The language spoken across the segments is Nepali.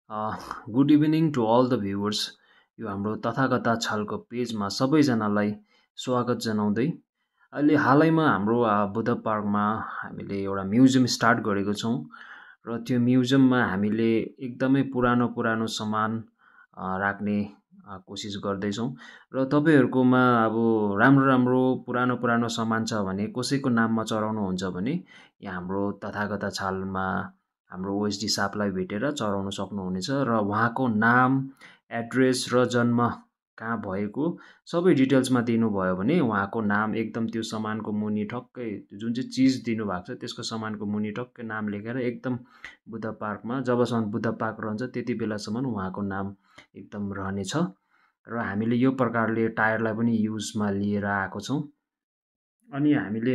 Good evening to all the viewers. यो हाम्रो तथाकथा छालको पेजमा सबैजनालाई स्वागत जनाउँदै अहिले हालैमा हाम्रो बुद्ध पार्कमा हामीले एउटा म्युजियम स्टार्ट गरेको छौँ र त्यो म्युजियममा हामीले एकदमै पुरानो सामान राख्ने कोसिस गर्दैछौँ र तपाईँहरुकोमा अब राम्रो पुरानो सामान छ भने कसैको नाममा चढाउनुहुन्छ भने यहाँ हाम्रो तथाकथा छालमा हाम्रो ओएसडी साहबलाई भेटेर चढाउन सक्नुहुनेछ र उहाँको नाम, एड्रेस र जन्म कहाँ भएको सबै डिटेल्समा दिनुभयो भने उहाँको नाम एकदम त्यो सामानको मुनि ठक्कै जुन चाहिँ चीज दिनुभएको छ त्यसको सामानको मुनि ठक्कै नाम लेखेर एकदम बुद्ध पार्कमा जबसम्म बुद्ध पार्क रहन्छ त्यति बेलासम्म उहाँको नाम एकदम रहनेछ र हामीले यो प्रकारले टायरलाई पनि युजमा लिएर आएको छौँ। अनि हामीले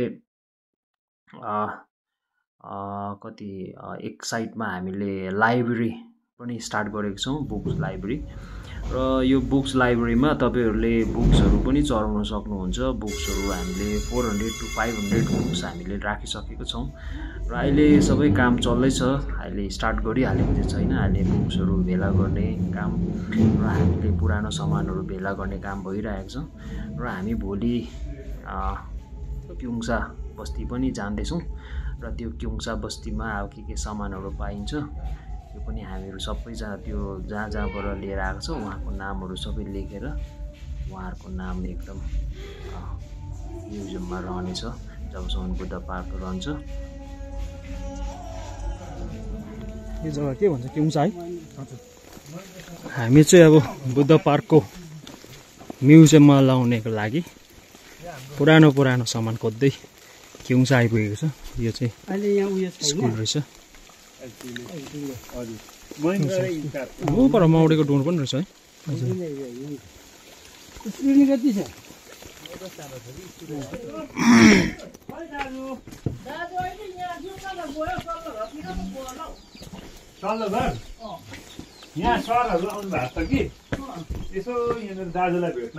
एक साइडमा हामीले लाइब्रेरी पनि स्टार्ट गरेको छौँ, बुक्स लाइब्रेरी। र यो बुक्स लाइब्रेरीमा तपाईँहरूले बुक्सहरू पनि चढाउन सक्नुहुन्छ। बुक्सहरू हामीले 400 to 500 बुक्स हामीले राखिसकेको छौँ र अहिले सबै काम चल्दैछ। अहिले स्टार्ट गरिहालेको चाहिँ छैन, अहिले बुक्सहरू भेला गर्ने काम र हामीले पुरानो सामानहरू भेला गर्ने काम भइरहेको छ र हामी भोलि क्युङसा बस्ती पनि जाँदैछौँ र त्यो क्युङसा बस्तीमा अब के सामानहरू पाइन्छ त्यो पनि हामीहरू सबैजना त्यो जहाँबाट लिएर आएको छ उहाँको नामहरू सबै लेखेर उहाँहरूको नाम एकदम म्युजियममा रहनेछ जबसम्म बुद्ध पार्क रहन्छ। यो जग्गा के भन्छ क्युङसा है? हामी चाहिँ अब बुद्ध पार्कको म्युजियममा लाउनेको लागि पुरानो सामान खोज्दै क्युङसा आइपुगेको छ। यो चाहिँ स्कुल रहेछ। पर माउडेको डोर पनि रहेछ है। यहाँ सरहरू आउनु भएको छ कि यसो यहाँ दाजुलाई भेट्न।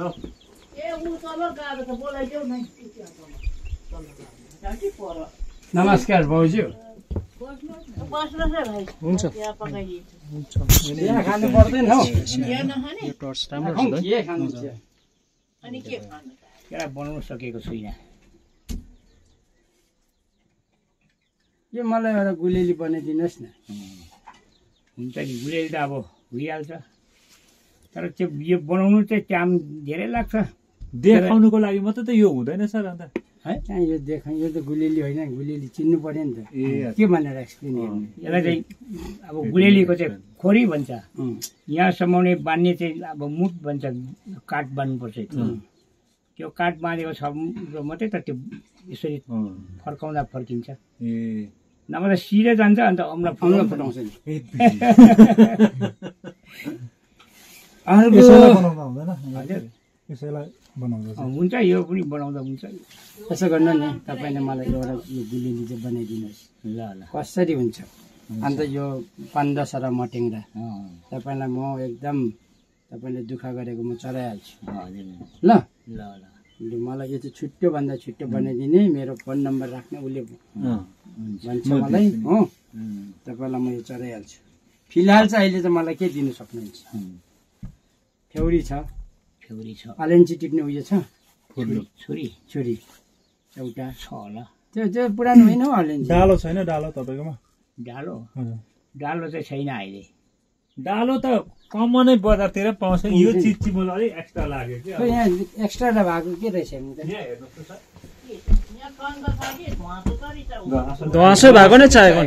नमस्कार भाउजू। हुन्छ खानु पर्दैन हौ। बनाउन सकेको छुइनँ। यो मलाई एउटा गुलेली बनाइदिनुहोस् न। हुन्छ नि, गुलेली त अब भइहाल्छ, तर त्यो यो बनाउनु चाहिँ टाइम धेरै लाग्छ। देखाउनुको लागि मात्रै त यो हुँदैन सर। अन्त है कहाँ यो यो त गुलेली होइन, गुलेली चिन्नु पर्यो नि त। के भनेर एक्सप्लेन गर्नु? यसलाई चाहिँ अब गुलेलीको चाहिँ खोरी भन्छ। यहाँ समाउने बान्ने चाहिँ अब मुठ भन्छ, काठ बान्नुपर्छ। त्यो काठ बाँधेको छ मात्रै त त्यो यसरी फर्काउँदा फर्किन्छ। नभए त सिधै जान्छ, अन्त अम्ला फुटाउँछ नि। हुन्छ, यो पनि बनाउँदा हुन्छ। यसो गर्नु नि, तपाईँले मलाई एउटा यो गुलेली चाहिँ बनाइदिनुहोस्। ल ल, कसरी हुन्छ? अन्त यो 5-10 मटेङ्रा तपाईँलाई म एकदम तपाईँले दुःख गरेको म चढाइहाल्छु। ल ल ल, मलाई यो चाहिँ छिट्टोभन्दा छिट्टो बनाइदिने, मेरो फोन नम्बर राख्ने उसले भन्छ मलाई हो। तपाईँलाई म यो चढाइहाल्छु। फिलहाल चाहिँ अहिले चाहिँ मलाई के दिनु सक्नुहुन्छ? फ्यौरी छ, अलैँची टिप्ने उयो छ, छुरी एउटा छ होला। त्यो पुरानो होइन हौ अलैँची। डालो छैन? डालो तपाईँकोमा? डालो चाहिँ छैन अहिले। डालो त कमनै बजारतिर पाउँछ। यो चिज चाहिँ मलाई अलिक एक्स्ट्रा लाग्यो कि। यहाँ एक्स्ट्रा भएको के रहेछ? धुवासै भएको नै चाहिएको।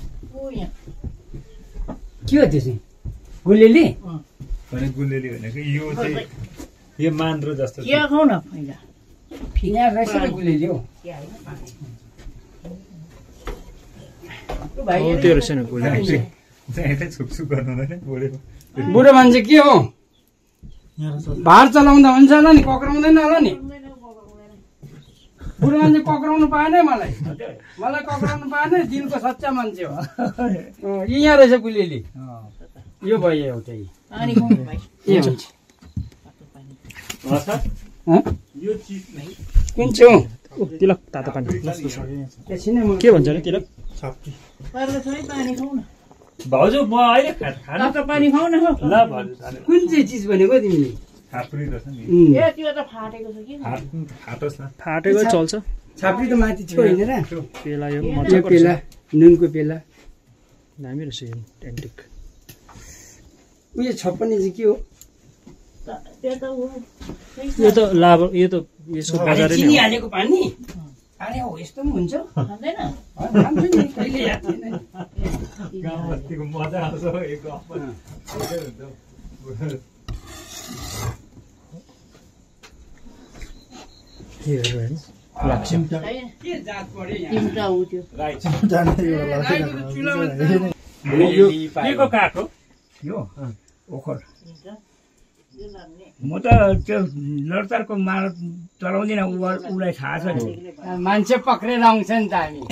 के हो त्यो चाहिँ? गुलेली? गुलेली होइन कि यो चाहिँ, यो मान्द्रो जस्तो छ। खाऊ न पहिला। यहाँ रहेछ त गुलेली हो। त्यो रहेछ नि गुलेली। बुढो मान्छे के हो? भार चलाउँदा हुन्छ होला नि, पक्राउँदैन होला नि? बुढो मान्छे पक्राउनु पाएन मलाई पक्राउनु पाएन। दिलको सच्चा मान्छे हो। यहाँ रहेछ गुलेली। यो भयो एउटै। कुन चाहिँ हो? तिलक तातो पानी के भन्छ नि? तिलक भाउजू म अहिले खाना त पानी खाऊ न हो ल भाउजू कुन चाहिँ चिज भनेको तिमीले छाप्री रहेछ नि त्यो त फाटेको छ कि फाटोस् न फाटेकै चल्छ छाप्री त माथि थियो होइन र पेला यो यो मजाको पेला नुनको पेला दामी रहेछ यो एन्टिक उयो 56 चाहिँ के हो त्यो त हो यो त लाभ यो त यसको बजारै चिनी नै हो हालेको पानी अरे हो यस्तो पनि हुन्छ खाँदैन खान्छु नि कहिले याद थिएन नि गाउँ बस्तीको मजा आउँछ एक गफमा हेर्नु हैन के जात पर्यो यहाँ तिनटा उ त्यो के को काठ हो यो ओखर यो लाग्ने म त त्यो लडतारको माल चलाउँदिनँ उसलाई थाहा छ नि मान्छे पक्रेर आउँछ नि त हामी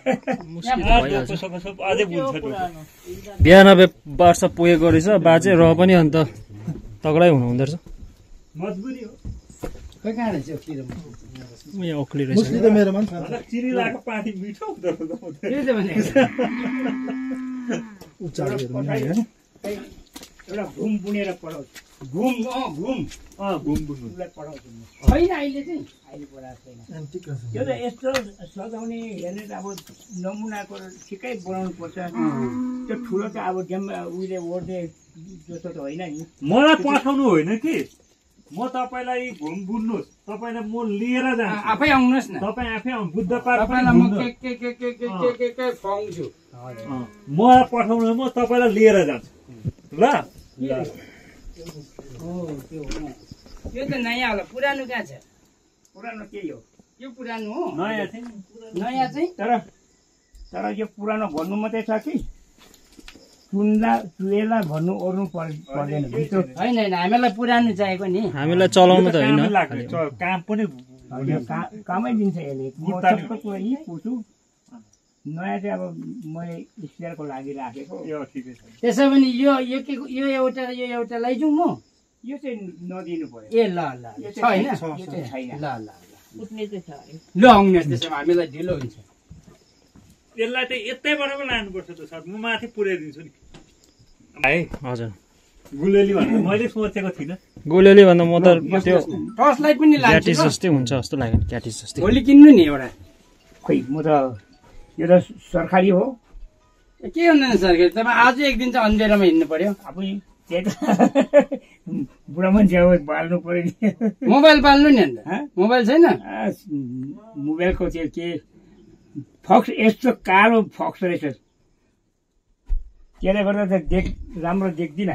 अझै बुझ्छ त्यो। पुरानो 92 वर्ष पुगेको रहेछ बाजे र पनि अन्त तगडै हुनुहुँदो रहेछ मजबुरी हो खै कहाँ रहेछ यो किरो यहाँ ओक्ली रहेछ भन्दा चिनी लगाएको पानी मिठो हुँदो रहेछ त्यो त भनेको एउटा घुम बुनेर पढाउँछु घुम घुम घुम बुझ्नु उसलाई पढाउँछु म छैन अहिले चाहिँ अहिले पढाएको छैन त्यो त यस्तो सजाउने हेर्ने त अब नमुनाको ठिकै बनाउनु पर्छ त्यो ठुलो त अब जम्मा उहिले ओर्ने जस्तो त होइन नि मलाई पठाउनु होइन कि म तपाईँलाई घुम बुझ्नुहोस् तपाईँलाई म लिएर जान्छु आफै आउनुहोस् न तपाईँ आफै आउनु बुद्ध पार्क पनि तपाईँलाई म घुम्नु। के खुवाउँछु मलाई पठाउनु म तपाईँलाई लिएर जान्छु ल यो त नयाँ होला पुरानो कहाँ छ पुरानो केही हो यो पुरानो हो नयाँ चाहिँ नयाँ चाहिँ तर यो पुरानो भन्नु मात्रै छ कि चुएला भन्नु ओर्नु पर्दैन भित्र होइन होइन हामीलाई पुरानो चाहिएको नि हामीलाई चलाउनु त होइन कामै लाग्ने काम पनि यो कामै दिन्छ यसले म सबको कुरा यही पुछु नयाँ चाहिँ अब मैले स्पेयरको लागि राखेको यो ठिकै छ त्यसो भने यो एउटा र यो एउटा लैजाउँ म यो चाहिँ नदिनु पर्यो ए ल ल यो छ चाहिँ होइन यो चाहिँ छैन ल ल उठ्ने चाहिँ छ अरे ल आउनुहोस् त्यसो भए हामीलाई ढिलो हुन्छ यसलाई चाहिँ यतैबाट पो लानुपर्छ त सर म माथि पुर्याइदिन्छु नि है हजुर गुलेली भनेर मैले सोचेको थिइनँ गोलेली भन्दा म त त्यो टर्च लाइट पनि लान्छु क्याटिस ल। जस्तै हुन्छ जस्तो लाग्यो क्याटिस जस्तै भोलि किन्नु नि एउटा खोइ म त यो त सरकारी हो के हुँदैन सरकारी तपाईँ आज एक दिन चाहिँ अन्धेरोमा हिँड्नु पर्यो अब त्यही त बुढा मान्छे अब बाल्नु पर्यो नि मोबाइल पाल्नु नि अन्त मोबाइल छैन मोबाइलको चाहिँ के फक्स यस्तो कालो फक्स रहेछ त्यसले गर्दा त राम्रो देख्दिनँ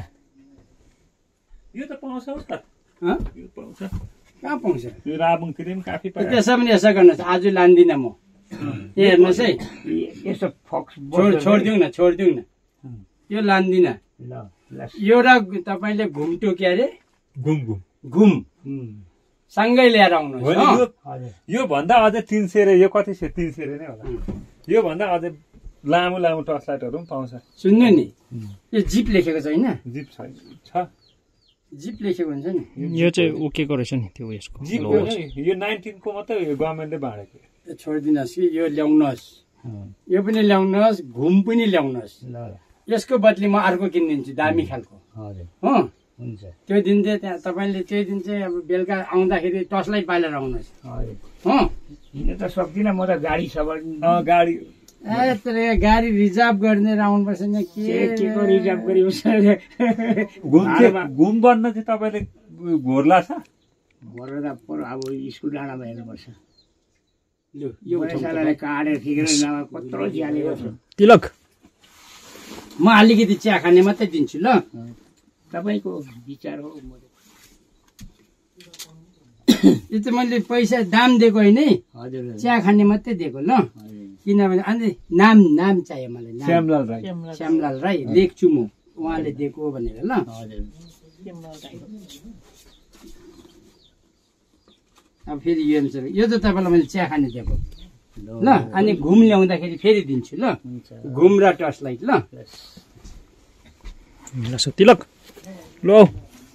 यो त पाउँछ हौ सर हँ? यो पाउँछ कहाँ पाउँछ यो राबुङतिर पनि काफी पायो त्यसो पनि यसो गर्नुहोस् आज लान्दिनँ म ए हेर्नुहोस् है यस्तो फक्स छोडिदिउँ न छोडिदिउँ न यो लान्दिनँ ल ल एउटा तपाईँले घुम्टो के अरे घुम घुम घुम सँगै लिएर आउनुहोस् होइन हो? हजुर यो भन्दा अझै 300 रे यो कति 300 रे नै होला यो भन्दा अझै लामो लामो टर्च लाइटहरू पनि पाउँछ सुन्नु नि यो जिप लेखेको छ होइन जिप छ जिप लेखेको हुन्छ नि यो चाहिँ उकेको रहेछ नि त्यो यसको जिप लो हो नि यो 19 को मात्रै गभर्मेन्टले बाँडेको यो छोडिदिनुहोस् कि यो ल्याउनुहोस् यो पनि ल्याउनुहोस् घुम पनि ल्याउनुहोस् ल यसको बदली म अर्को किनिदिन्छु दामी खालको हजुर हो हुन्छ त्यो दिन चाहिँ त्यहाँ तपाईँले त्यो दिन चाहिँ अब बेलुका आउँदाखेरि टर्चलाइट पालेर आउनुहोस् हजुर हो हिँड्न त सक्दिनँ म त गाडी छ भने गाडी ए तर यो गाडी रिजर्भ गरिदिएर आउनुपर्छ नि के को रिजर्भ गरिबस घुम बन्न चाहिँ तपाईँले घोर्ला छ भरेर अब स्कुल डाँडामा हेर्नुपर्छ लु यो सालाले काटेर ठिकेर नभए कत्रो ज्यालेको छ तिलक म अलिकति चिया खाने मात्रै दिन्छु ल तपाईँको विचार हो यो चाहिँ मैले पैसा दाम दिएको होइन है हजुर चिया खाने मात्रै दिएको ल किनभने अनि नाम चाहियो मलाई नाम। श्यामलाल राई श्यामलाल राई लेख्छु म उहाँले दिएको भनेर ल हजुर अब फेरि यो अनुसार यो त तपाईँलाई मैले चिया खाने दिएको ल अनि घुम ल्याउँदाखेरि फेरि दिन्छु ल घुम र टर्च लाइट ल तिलक ल आऊ।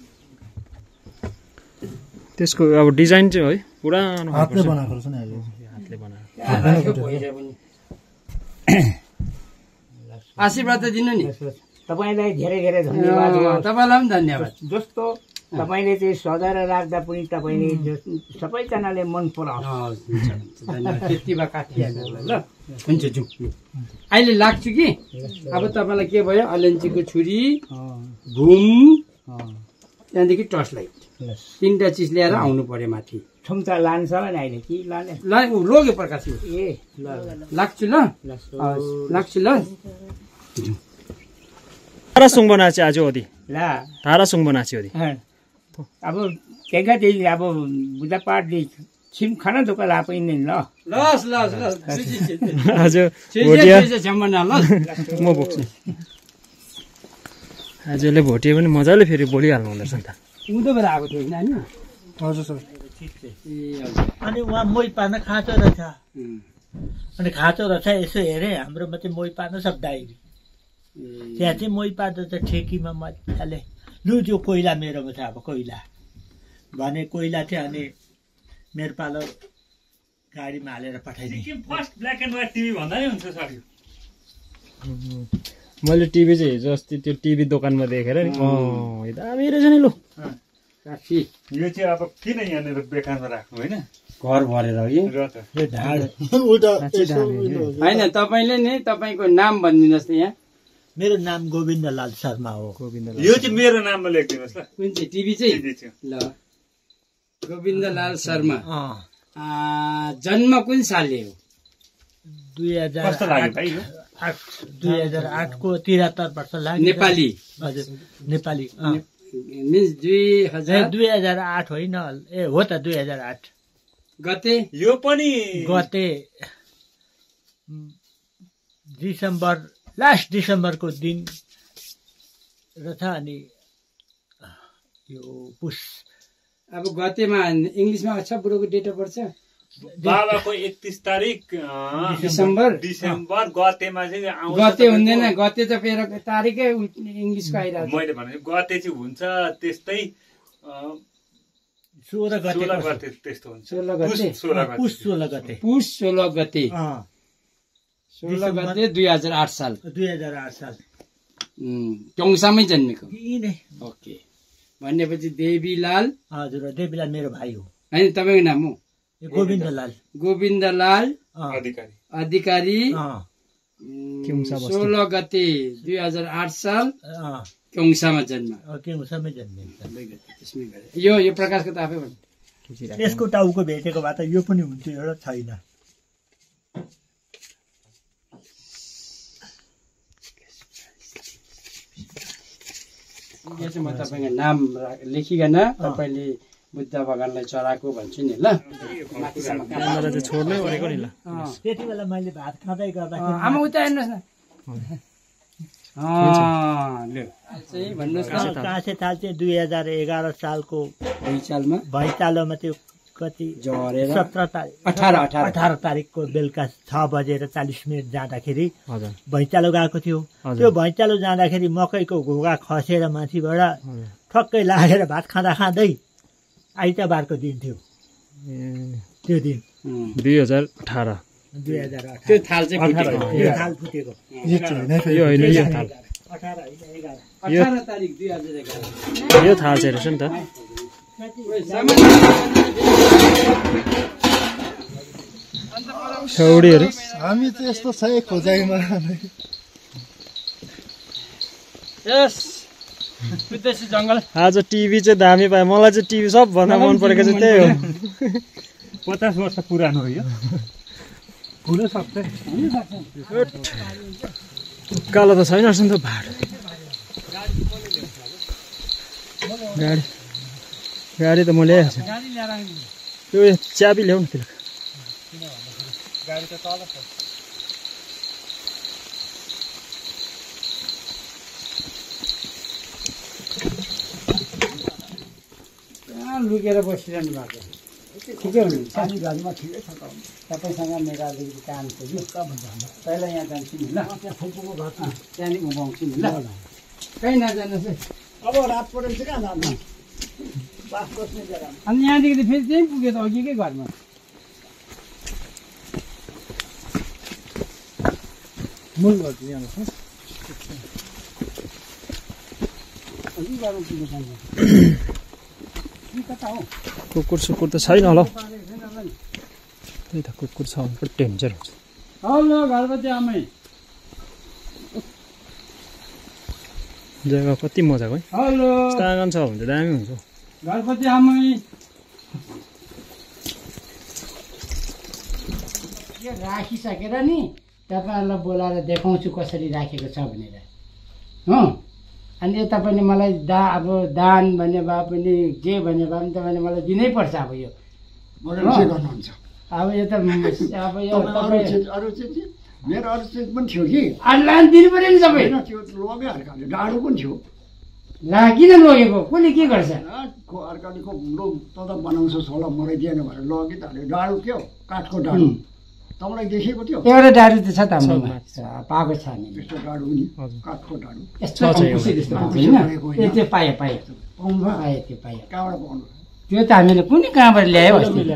त्यसको अब डिजाइन चाहिँ है पुरानो हातले बनाएको रहेछ नि अहिले हातले बनाएको आशीर्वाद त दिनु नि तपाईँलाई धेरै धेरै धन्यवाद। तपाईँलाई पनि धन्यवाद। जस्तो तपाईँले चाहिँ सजाएर राख्दा पनि तपाईँले सबैजनाले मन पराउँछ। धन्यवाद। त्यति भए काटिहाल्नु ल। हुन्छ जाउँ। अहिले लाग्छु कि अब तपाईँलाई के भयो, अलैँचीको छुरी, घुम, त्यहाँदेखि टर्च लाइट, 3टा चिज ल्याएर आउनु पर्यो माथि। क्षमता लान्छ होला नि अहिले कि लाने? लोग्यो प्रकाश। ए लाग्छु ल। लाग्छु ल। तारा सुङ बनाएको आज ओदी ला तारा सुङ बनाएको ओदी अब त्यहाँ त्यही अब बुढापाठले छिम खाना धोका ला पनि ल। लस लस लस हजुर म बोक्छु। आजले भोटे पनि मजाले फेरि बोलिहाल्नु हुँदो रहेछ नि त। उँधो बेला आएको थियो नानी। हजुर सर। अनि उहाँ मोही पार्न खाँचो रहेछ। अनि खाँचो रहेछ यसो हेरेँ हाम्रोमा चाहिँ मोही पार्न सब डाइरी। त्यहाँ चाहिँ मोही पार्दा चाहिँ ठेकीमा मजाले लु त्यो कोइला मेरोमा छ। अब कोइला भने कोइला थियो अनि मेरो पालो गाडीमा हालेर पठाइदिएँ। First black and white TV भन्दा नि हुन्छ सर। मैले टिभी चाहिँ हिजो अस्ति त्यो टिभी दोकानमा देखेर नि यो दामी रहेछ नि लु। यो चाहिँ अब किन यहाँनिर बेकारमा राख्नु होइन, घर भरेर र त होइन। तपाईँले नि तपाईँको नाम भनिदिनुहोस् न। यहाँ मेरो नाम गोविन्दलाल शर्मा हो। यो चाहिँ मेरो नाममा लेखिदिनुहोस् ल। कुन चाहिँ टिभी चाहिँ? टिभी चाहिँ ल गोविन्दलाल शर्मा। जन्म कुन सालले हो? 2008 को 73 वर्ष लाग्यो। नेपाली? हजुर नेपाली। मिन्स 2008 होइन ए हो त 2008 गते। यो पनि गते डिसेम्बर लास्ट डिसेम्बरको दिन रहेछ। अनि यो पुस अब गतेमा इङ्ग्लिसमा छ बुढोको डेट अफ बर्थ छ। बाबाको 31 तारिक डिसेम्बर गतेमा चाहिँ आउँछ। गते हुँदैन, गते त फेरि तारिकै इङ्ग्लिसको आइरहेको छ। मैले भने गते चाहिँ हुन्छ त्यस्तै 16 गते त्यस्तो हुन्छ। 16 गते पुस 16 गते पुस 16 गते 16 गते 2008 साल। 2008 साल टोङसामै जन्मेको। यिनै ओके। भनेपछि देवीलाल। हजुर देवीलाल मेरो भाइ हो। होइन तपाईँको नाम हो? गोविन्दलाल। गोविन्दलाल अधिकारी। 16 गते 2008 साल क्योङसामा जन्म। क्योङसामै जन्मे। यो प्रकाशको त आफै भन्नु। यसको टाउको भेटेको भए त यो पनि हुन्थ्यो, एउटा छैन। यो चाहिँ म तपाईँको नाम लेखिकन तपाईँले बुद्ध भगवानलाई चढाएको भन्छु नि ल। छोड्नै परेको नि ल। त्यति बेला मैले भात खाँदै गर्दाखेरि आमा उता हेर्नुहोस् न। काँसे थाल चाहिँ 2011 सालको भैँचालोमा त्यो कति झरेर 17 तारिक 18 तारिकको बेलुका 6:40 जाँदाखेरि भैँचालो गएको थियो। त्यो भैँचालो जाँदाखेरि मकैको घोगा खसेर माथिबाट ठक्कै लागेर भात खाँदा खाँदै आइतबारको दिन थियो। त्यो दिन 2018 त्यो थाल चाहिँ थाल फुटेको यो होइन, यो थाल 18 तारिक 2011 यो थाल चाहिँ रहेछ नि त। छौडीहरू हामी त यस्तो छ खोजाइमा। विदेशी जङ्गल। आज टिभी चाहिँ दामी पायो। मलाई चाहिँ टिभी सबभन्दा मन परेको चाहिँ त्यही हो। 50 वर्ष पुरानो हो यो। हुन सक्छ। कालो त छैन रहेछ नि त भाडा। गाडी त म ल्याएको छु। त्यो चाबी ल्याउनु त्यसलाई। गाडी त तल छ। लुकेर बसिरहनु भएको ठिकै हुनुहुन्छ। घरमा ठिकै छ त। तपाईँसँग मेरो अलिकति काम थियो कि पहिला यहाँ जान्छु नि ल। त्यहाँदेखि उभाउँछु नि ल। कहीँ नजानुहोस् है। अब रात परेर चाहिँ कहाँ जानु? बास बस्ने जग्गा। अनि यहाँदेखि त फेरि त्यहीँ पुग्यो त अघिकै घरमा। मूल गर्छु यहाँ कुकुर सुकुर त छैन होला त्यही त कुकुर छ भने पनि डेन्जर हुन्छ हेलो घरपति आमै जग्गा कति मजाको है हेलो आँगन छ भने त दामी हुन्छ घरपति आमै यो राखिसकेर नि तपाईँहरूलाई बोलाएर देखाउँछु कसरी राखेको छ भनेर हो अनि यो तपाईँले मलाई अब दान भने भए पनि जे भने भए पनि तपाईँले मलाई दिनैपर्छ अब यो के गर्नुहुन्छ अब यो त अब यो अरू चिज मेरो अरू चिज पनि थियो कि लान दिनु पऱ्यो नि सबै त्यो लग्यो अर्काले डाँडो पनि थियो ला किन लगेको कसले के गर्छ अर्काले तँ त बनाउँछस् होला मलाई दिएन भनेर लग्यो त डाँडो के हो काठको डाँडो तपाईँलाई देखेको थियो एउटा डाडु त छ त पाएको छ नि त्यस्तो डाँडो नि काठको डाँडो यस्तो त्यो पाएँ पाएँ पाएँ त्यो पाएँ कहाँबाट पाउनु त्यो त हामीले कुनै कहाँबाट ल्यायो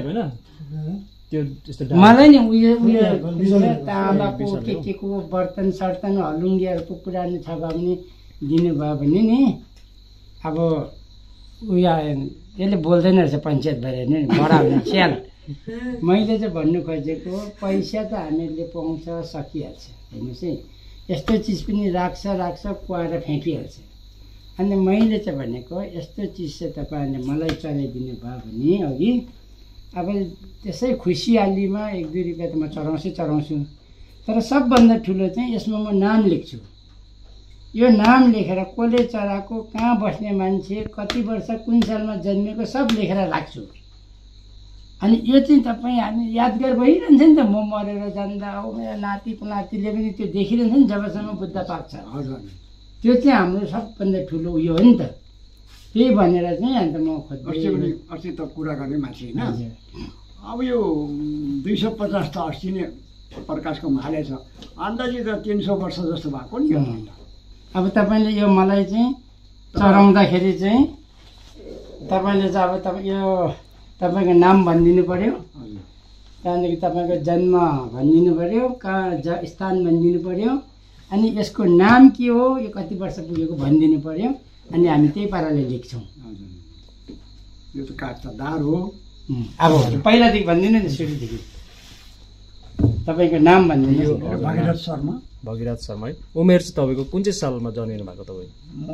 मलाई नि उयो ताँबाको के को बर्तन सर्तन हलुङ्गीहरूको पुरानो छ भने दिनुभयो भने नि अब उयो यसले बोल्दैन रहेछ पञ्चायत भएर नि बडा हुने च्याल मैले चाहिँ भन्नु खोजेको पैसा त हामीहरूले पाउँछ सकिहाल्छ हेर्नुहोस् है यस्तो चिज पनि राख्छ कुहाएर फ्याँकिहाल्छ अनि मैले चाहिँ भनेको यस्तो चिज चाहिँ तपाईँहरूले मलाई चलाइदिनु भयो भने अघि अब त्यसै खुसियालीमा 1-2 रुपियाँ त म चढाउँछु तर सबभन्दा ठुलो चाहिँ यसमा म नाम लेख्छु यो नाम लेखेर कसले चढाएको कहाँ बस्ने मान्छे कति वर्ष कुन सालमा जन्मेको सब लेखेर राख्छु अनि यो चाहिँ तपाईँ हामी यादगार भइरहन्छ नि त म मरेर जाँदा हो मेरो नातिले पनि त्यो देखिरहन्छ नि जबसम्म बुद्ध पाक्छ हजुर त्यो चाहिँ हाम्रो सबभन्दा ठुलो उयो हो नि त त्यही भनेर चाहिँ अन्त म अस्ति त कुरा गर्ने मान्छे होइन अब यो 250 त अस्ति नै प्रकाशको हालेछ अन्दाजी त 300 वर्ष जस्तो भएको नि अब तपाईँले यो मलाई चाहिँ चढाउँदाखेरि चाहिँ तपाईँले चाहिँ अब तपाईँ यो तपाईँको नाम भनिदिनु पऱ्यो त्यहाँदेखि तपाईँको जन्म भनिदिनु पऱ्यो कहाँ स्थान भनिदिनु पऱ्यो अनि यसको नाम के हो यो कति वर्ष पुगेको भनिदिनु पऱ्यो अनि हामी त्यही पाराले लेख्छौँ यो त काठ त दार हो अब पहिलादेखि भनिदिनु नि सुरुदेखि तपाईँको नाम भनिदिनु भगीरथ शर्मा है उमेर चाहिँ तपाईँको कुन चाहिँ सालमा जन्मिनु भएको तपाईँ म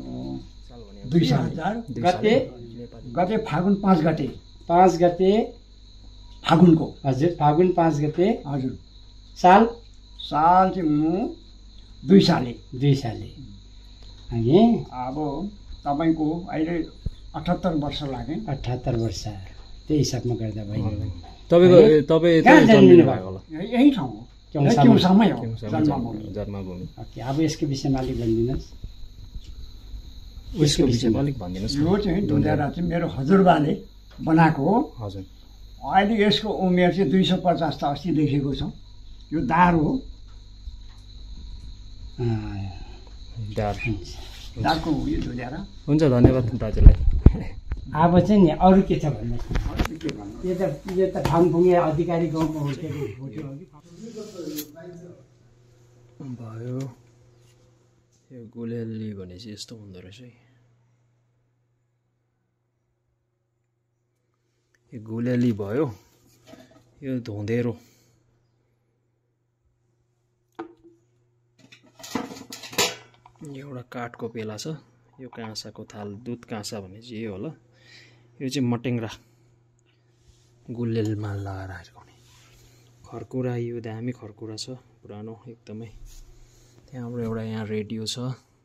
2000 गते फागुन 5 गते 5 गते फागुनको हजुर फागुन 5 गते हजुर साल चाहिँ म 2 साले अनि अब तपाईँको अहिले 78 वर्ष लाग्यो 78 वर्ष त्यही हिसाबमा गर्दा भयो तपाईँ जन्मिनु भएको होला यही ठाउँ हो केउँसामै हो जन्मभूमि ओके अब यसको विषयमा अलिक भनिदिनुहोस् उसको विषयमा अलिक भनिदिनुहोस् यो चाहिँ ढुङ्गारा चाहिँ मेरो हजुरबाले बनाएको हो हजुर अहिले यसको उमेर चाहिँ 250 त अस्ति लेखेको छ यो दार हो दारको उयो ढुङ्गारा हुन्छ धन्यवाद दाजुलाई अब चाहिँ नि अरू के छ भन्नुहोस् यो त फाङफुङे अधिकारी गाउँमा हुर्केको भयो यो गुलेली भनेपछि यस्तो हुँदो रहेछ है यो गुलेली भयो यो धुँधेरो एउटा काठको पेला छ यो काँसाको थाल दुध काँसा भने चाहिँ यो होला यो चाहिँ मटेङ्ग्रा गुलेलमा लगाएर हिर्काउने खरकुरा यो दामी खरकुरा छ पुरानो एकदमै त्यहाँबाट एउटा यहाँ रेडियो छ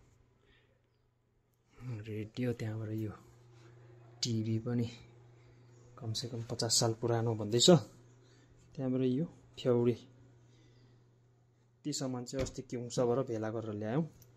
त्यहाँबाट यो टिभी पनि कमसेकम 50 साल पुरानो भन्दैछ त्यहाँबाट यो फ्याउरी ती सामान चाहिँ अस्ति किउँसाबाट भेला गरेर ल्यायौँ